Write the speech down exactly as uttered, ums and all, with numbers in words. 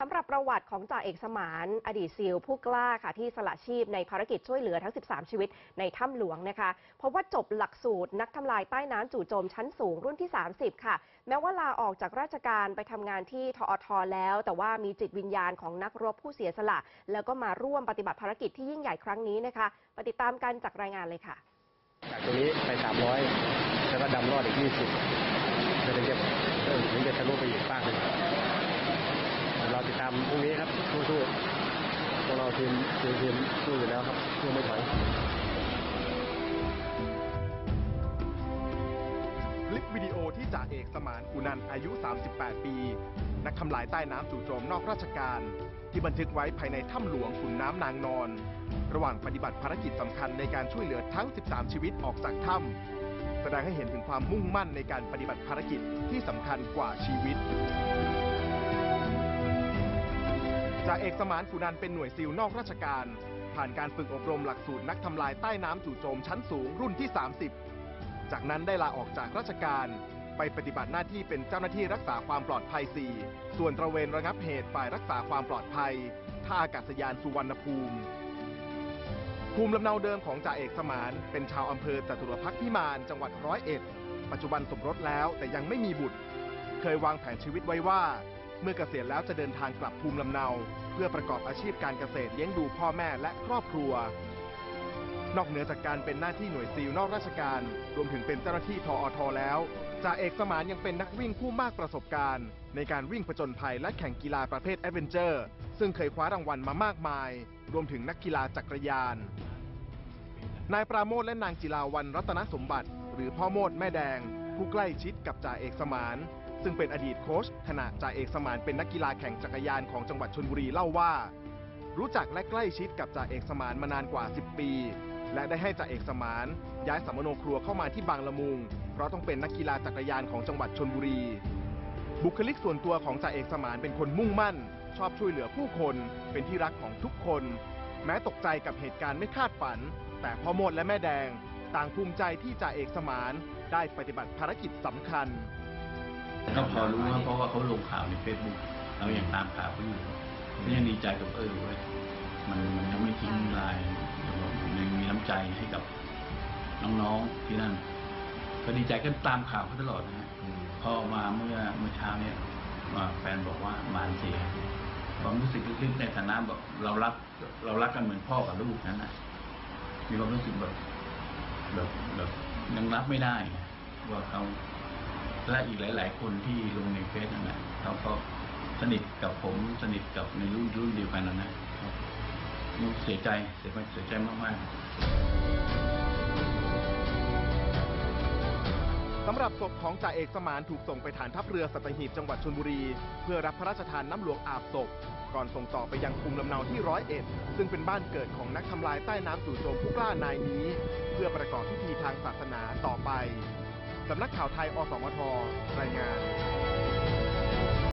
ำหรับประวัติของจ่าเอกสมานอดีตซีลผู้กล้าค่ะที่สละชีพในภารกิจช่วยเหลือทั้งสิบสามชีวิตในถ้ำหลวงนะคะเพราะว่าจบหลักสูตรนักทำลายใต้น้ำจู่โจมชั้นสูงรุ่นที่สามสิบค่ะแม้ว่าลาออกจากราชการไปทำงานที่ทอทแล้วแต่ว่ามีจิตวิญญาณของนักรบผู้เสียสละแล้วก็มาร่วมปฏิบัติภารกิจที่ยิ่งใหญ่ครั้งนี้นะคะไปติดตามกันจากรายงานเลยค่ะจากตรงนี้ไปสามร้อยแล้วก็ดำรอดอีกยี่สิบจะถึงจะถึงจะทะลุไปอีกบ้างเราติดตามพรุ่งนี้ครับสู้ๆพวกเราทีมทีมทีมสู้อยู่แล้วครับสู้ไม่ถอยคลิปวิดีโอที่จ่าเอกสมานกุนันอายุสามสิบแปดปีนักทำลายใต้น้ำจู่โจมนอกราชการที่บันทึกไว้ภายในถ้ำหลวงขุนน้ำนางนอนระหว่างปฏิบัติภารกิจสำคัญในการช่วยเหลือทั้งสิบสามชีวิตออกจากถ้ำแสดงให้เห็นถึงความมุ่งมั่นในการปฏิบัติภารกิจที่สำคัญกว่าชีวิตจ่าเอกสมานกุนันเป็นหน่วยซีลนอกราชการผ่านการฝึกอบรมหลักสูตรนักทำลายใต้น้ำจู่โจมชั้นสูงรุ่นที่สามสิบจากนั้นได้ลาออกจากราชการไปปฏิบัติหน้าที่เป็นเจ้าหน้าที่รักษาความปลอดภัยสี่ส่วนตระเวนระงับเหตุฝ่ายรักษาความปลอดภัยท่าอากาศยานสุวรรณภูมิภูมิลำเนาเดิมของจ่าเอกสมานเป็นชาวอำเภอจตุรพักษ์พิมานจังหวัดร้อยเอ็ดปัจจุบันสมรสแล้วแต่ยังไม่มีบุตรเคยวางแผนชีวิตไว้ว่าเมื่อเกษียณแล้วจะเดินทางกลับภูมิลำเนาเพื่อประกอบอาชีพการเกษตรเลี้ยงดูพ่อแม่และครอบครัวนอกเหนือจากการเป็นหน้าที่หน่วยซีลนอกราชการรวมถึงเป็นเจ้าหน้าที่ทอทแล้วจ่าเอกสมานยังเป็นนักวิ่งผู้มากประสบการณ์ในการวิ่งผจญภัยและแข่งกีฬาประเภทแอดเวนเจอร์ซึ่งเคยคว้ารางวัลมามากมายรวมถึงนักกีฬาจักรยานนายปราโมทและนางจิราวัลย์รัตนสมบัติหรือพ่อโมดแม่แดงผู้ใกล้ชิดกับจ่าเอกสมานซึ่งเป็นอดีตโค้ชขณะจ่าเอกสมานเป็นนักกีฬาแข่งจักรยานของจังหวัดชลบุรีเล่าว่ารู้จักและใกล้ชิดกับจ่าเอกสมานมานานกว่าสิบปีและได้ให้จ่าเอกสมานย้ายสัมมโนครัวเข้ามาที่บางละมุงเพราะต้องเป็นนักกีฬาจักรยานของจังหวัดชลบุรีบุคลิกส่วนตัวของจ่าเอกสมานเป็นคนมุ่งมั่นชอบช่วยเหลือผู้คนเป็นที่รักของทุกคนแม้ตกใจกับเหตุการณ์ไม่คาดฝันแต่พ่อโมดและแม่แดงต่างภูมิใจที่จ่าเอกสมานได้ปฏิบัติภารกิจสำคัญก็พอรู้ว่าเพราะว่าเขาลงข่าวในเฟซบุ๊กเราอย่างตามข่าวเขาอยู่ก็ยังดีใจกับเออเว้ยมันมันยังไม่ทิ้งลายยังมีน้ำใจให้กับน้องๆที่นั่นก็ดีใจก็ตามข่าวเขาตลอดนะฮะพอมาเมื่อเมื่อเช้าเนี่ยมาแฟนบอกว่าบานเสียความรู้สึกลึกๆในฐานะแบบเรารักเรารักกันเหมือนพ่อกับลูกนั้นนะมีความรู้สึกแบบแบบแบบยังรับไม่ได้ว่าเขาและอีกหลายๆคนที่ลงในเฟซนั่นแหละเขาก็สนิทกับผมสนิทกับในรุ่นรุ่นเดียวกันนั่นนะเสียใจเสียใจเสียใจมากๆสำหรับศพของจ่าเอกสมานถูกส่งไปฐานทัพเรือสัตหีบจังหวัดชลบุรีเพื่อรับพระราชทานน้ำหลวงอาบศพก่อนส่งต่อไปยังภูมิลำเนาที่ร้อยเอ็ดซึ่งเป็นบ้านเกิดของนักทำลายใต้น้ำจู่โจมผู้กล้านายนี้เพื่อประกอบพิธีทางศาสนาต่อไปสำนักข่าวไทยอสมทรายงาน